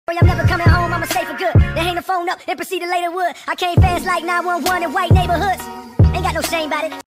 I'm never coming home, I'ma stay for good. They hang the phone up and proceed to lay the wood. I came fast like 911 in white neighborhoods. Ain't got no shame about it.